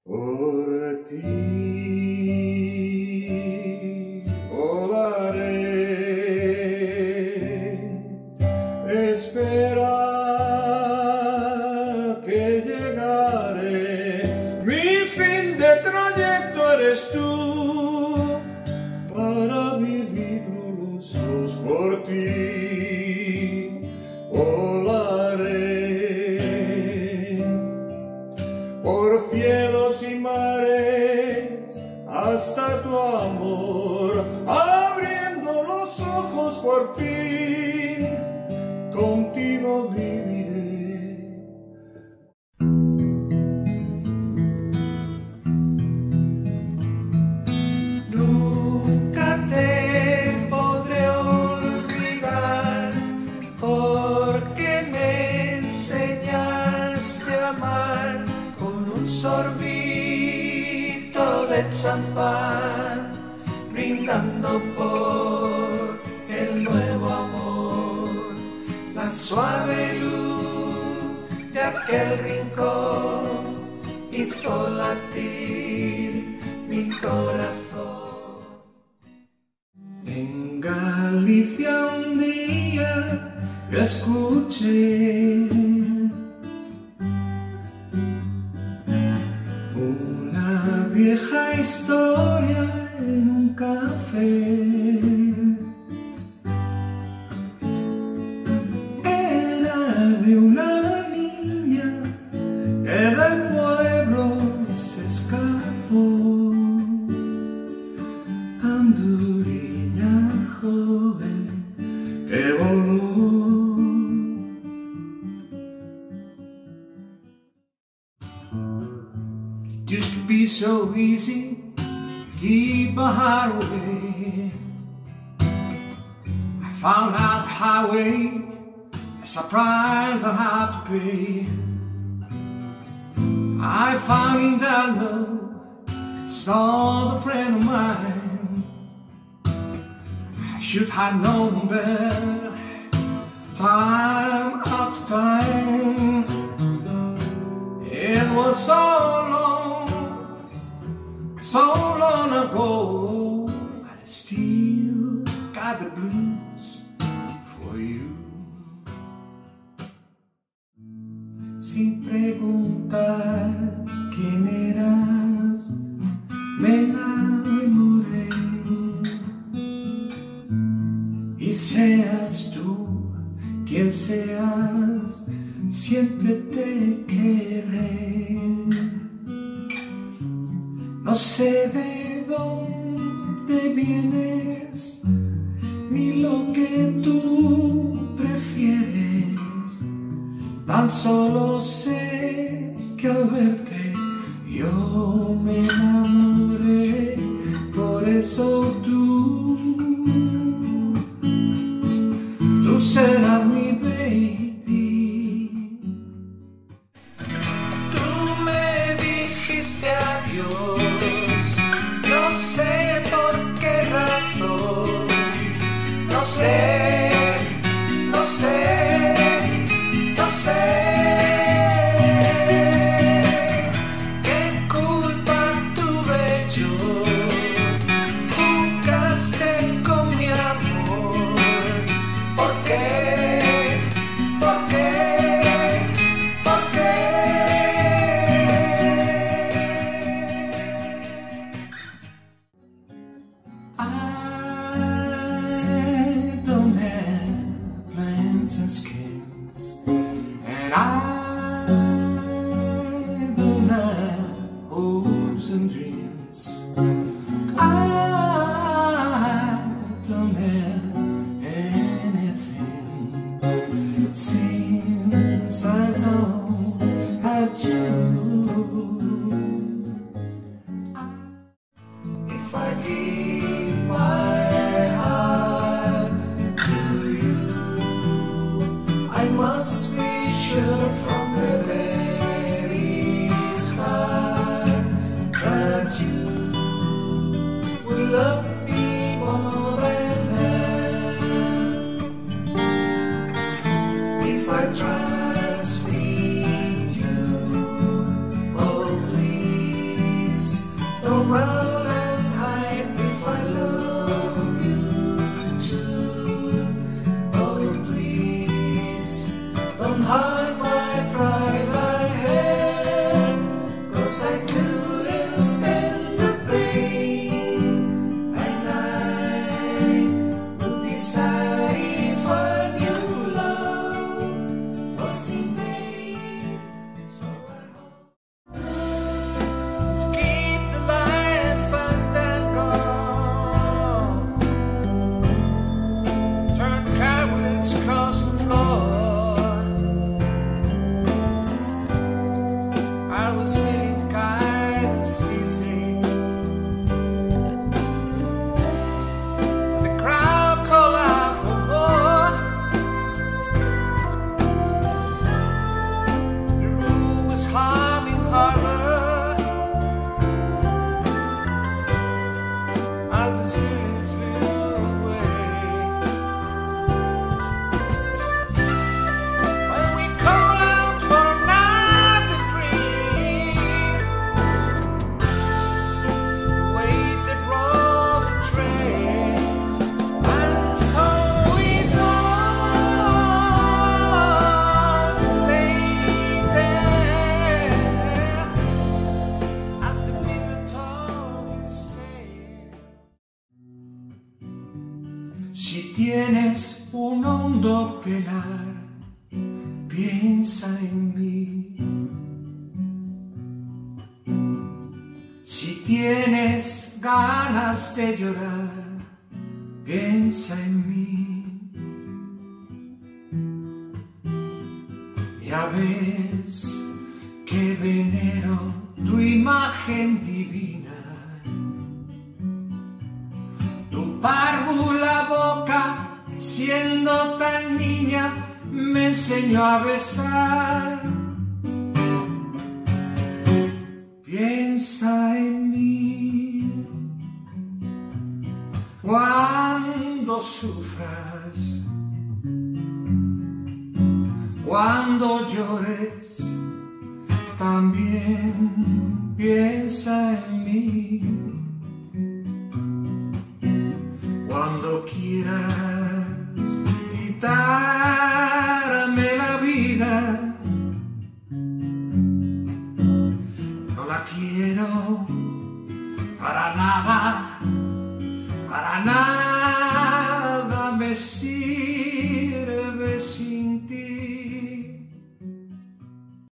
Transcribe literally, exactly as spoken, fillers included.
Por ti volaré, espera que llegaré, mi fin de trayecto eres tú, para vivirlo los dos por ti. Volaré por cielos y mares hasta tu amor, abriendo los ojos por fin, contigo viviré. Nunca te podré olvidar, porque me enseñaste a amar con un sorbito de champán, brindando por el nuevo amor, la suave luz de aquel rincón hizo latir mi corazón. En Galicia un día yo escuché una vieja historia en un café. Era de una niña que del pueblo se escapó, anduriña joven que voló. It used to be so easy, keep a highway. I found out the highway, a surprise I had to pay. I found in that love, saw a friend of mine. I should have known better, time after time. It was so long, so long ago, but I still got the blues for you. Sin preguntar quién eras, me enamoré. Y seas tú quien seas, siempre te querré. No sé de dónde vienes, ni lo que tú prefieres. Tan solo sé que al verte yo me enamoré. Por eso tú, tú serás mi baby. Adiós, no sé por qué razón, no sé, no sé, no sé qué culpa tuve yo, jugaste Si tienes un hondo penar, piensa en mí. Si tienes ganas de llorar, piensa en mí. Ya ves que venero tu imagen divina, tu párvula boca, siendo tan niña, me enseñó a besar. Piensa en mí cuando sufras, cuando llores, también piensa en mí. Cuando quieras quitarme la vida, no la quiero para nada, para nada.